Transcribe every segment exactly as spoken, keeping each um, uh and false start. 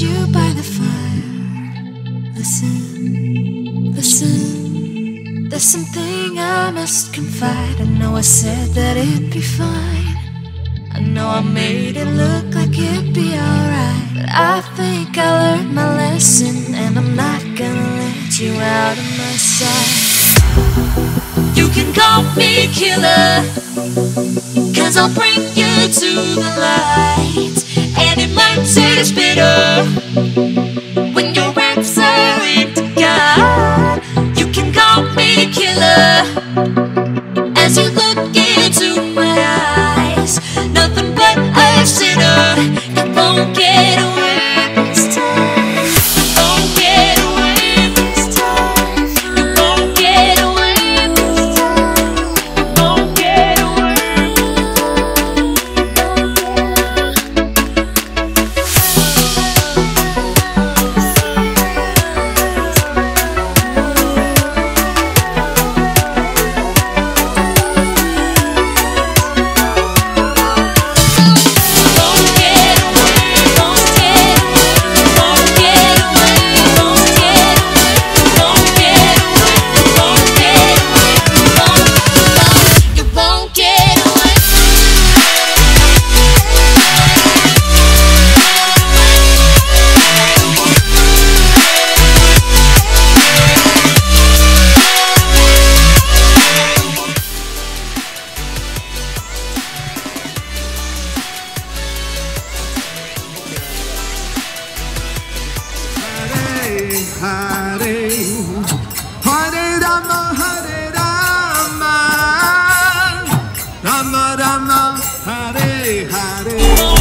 you by the fire. Listen, listen, there's something I must confide. I know I said that it'd be fine. I know I made it look like it'd be alright, but I think I learned my lesson, and I'm not gonna let you out of my sight. You can call me killer, cause I'll bring you to the light. And it might taste bitter when you're answering to God. You can call me killer as you look into my eyes. Nothing but a sinner, you won't get away this time. You won't get away this time. You won't get away this time. You won't get away. Hare, Hare Rama, Hare Rama, Rama Rama, Hare Hare.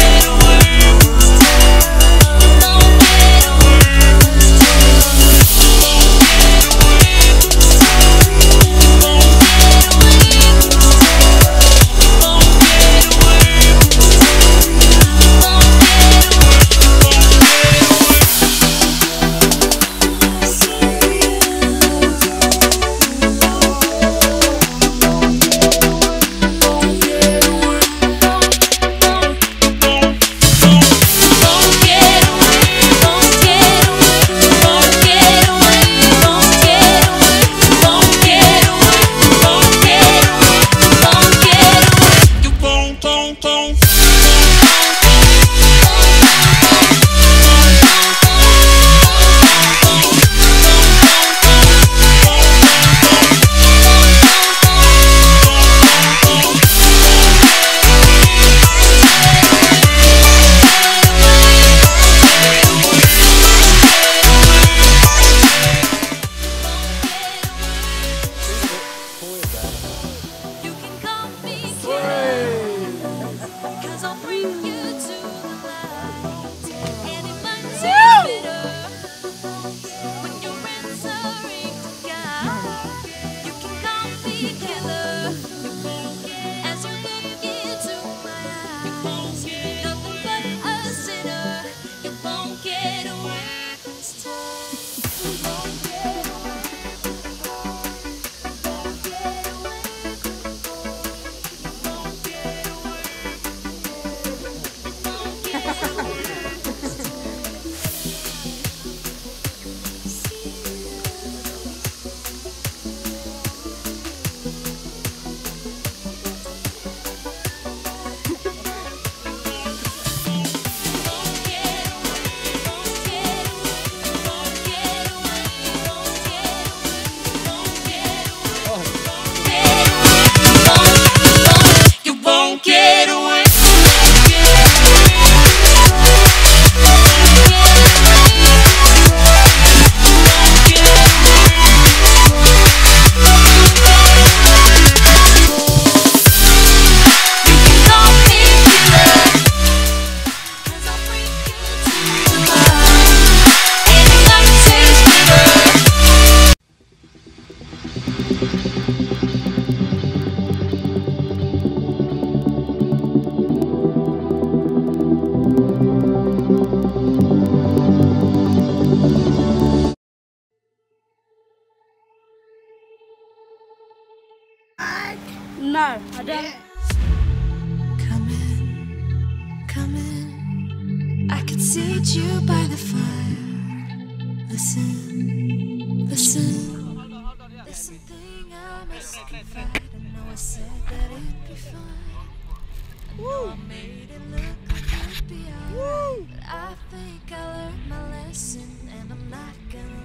No, I don't. Come in, come in. I can see meet you by the fire. Listen, listen. There's something I must confide. I know I said that it'd be fine. I know I made it look like it'd be alright, but I think I learned my lesson, and I'm not gonna